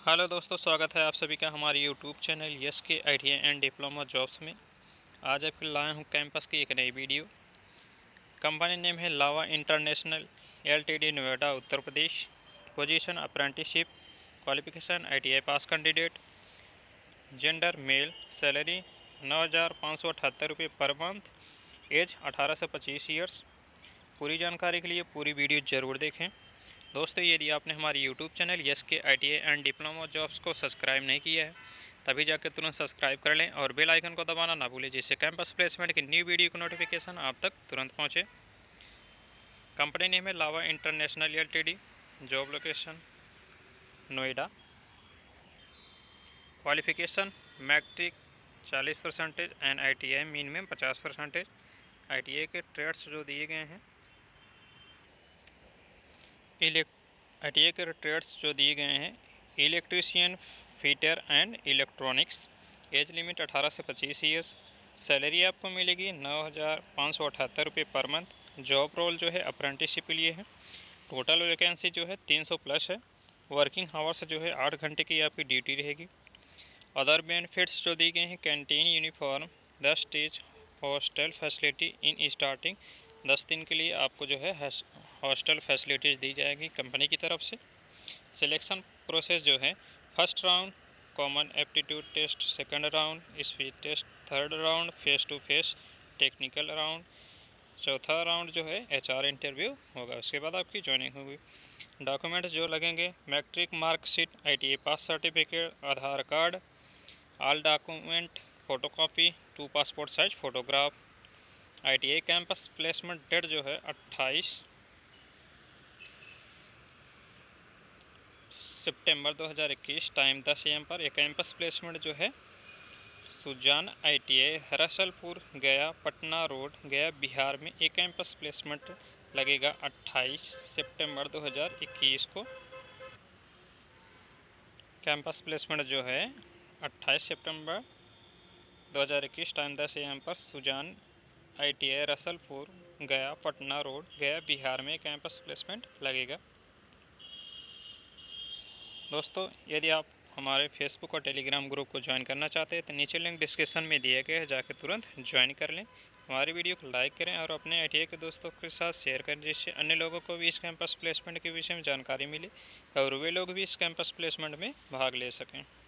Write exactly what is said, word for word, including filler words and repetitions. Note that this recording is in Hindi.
हेलो दोस्तों, स्वागत है आप सभी का हमारे यूट्यूब चैनल यस के I T I and diploma jobs में। आज आपके लाया हूँ कैंपस की एक नई वीडियो। कंपनी नेम है Lava international LTD, Noida, Uttar Pradesh. Position apprenticeship. Qualification I T I pass candidate. Gender male. Salary नौ हज़ार पाँच सौ अठहत्तर रुपये पर मंथ। एज अठारह से पच्चीस ईयर्स। पूरी जानकारी के लिए पूरी वीडियो ज़रूर देखें। दोस्तों, यदि आपने हमारे यूट्यूब चैनल यस के I T I and diploma jobs को सब्सक्राइब नहीं किया है तभी जाकर तुरंत सब्सक्राइब कर लें और बेल आइकन को दबाना ना भूलें, जिससे कैंपस प्लेसमेंट की न्यू वीडियो की नोटिफिकेशन आप तक तुरंत पहुंचे। कंपनी नेम है Lava international LTD. Job location Noida. Qualification matric चालीस percentage and I T I minimum पचास परसेंटेज। आई टी आई के ट्रेड्स जो दिए गए हैं इलेक्ट आई टी आई के ट्रेड्स जो दिए गए हैं electrician, fitter and electronics. Age limit अठारह से पच्चीस ईयर्स। सैलरी आपको मिलेगी नौ हज़ार पाँच सौ अठहत्तर रुपये पर मंथ। जॉब रोल जो है अप्रेंटिसशिप के लिए है। टोटल वैकेंसी जो है तीन सौ प्लस है। वर्किंग आवर्स जो है आठ घंटे की आपकी ड्यूटी रहेगी। अदर बेनिफिट्स जो दिए गए हैं कैंटीन, यूनिफॉर्म, दस days hostel facility in starting. दस दिन के लिए आपको जो है हॉस्टल फैसिलिटीज़ दी जाएगी कंपनी की तरफ से। सिलेक्शन प्रोसेस जो है first round common aptitude test, second round speed test, third round face to face technical round, चौथा राउंड जो है एच आर इंटरव्यू होगा। उसके बाद आपकी ज्वाइनिंग होगी। डॉक्यूमेंट्स जो लगेंगे matric marksheet, I T I pass certificate, Aadhaar card, all document photocopy, two passport size photograph. I T I campus placement date जो है अट्ठाईस सितंबर दो हज़ार इक्कीस, टाइम दस ए एम पर। यह कैंपस प्लेसमेंट जो है Sujan I T I Rasalpur Gaya Patna road गया बिहार में एक कैंपस प्लेसमेंट लगेगा अट्ठाईस सितंबर दो हज़ार इक्कीस को। कैंपस प्लेसमेंट जो है अट्ठाईस सितंबर दो हज़ार इक्कीस, टाइम दस ए एम पर Sujan I T I Rasalpur Gaya Patna road गया बिहार में कैंपस प्लेसमेंट लगेगा। दोस्तों, यदि आप हमारे फेसबुक और टेलीग्राम ग्रुप को ज्वाइन करना चाहते हैं तो नीचे लिंक डिस्क्रिप्शन में दिए गए हैं, जाकर तुरंत ज्वाइन कर लें। हमारी वीडियो को लाइक करें और अपने आई टी आई के दोस्तों के साथ शेयर करें, जिससे अन्य लोगों को भी इस कैंपस प्लेसमेंट के विषय में जानकारी मिले और वे लोग भी इस कैंपस प्लेसमेंट में भाग ले सकें।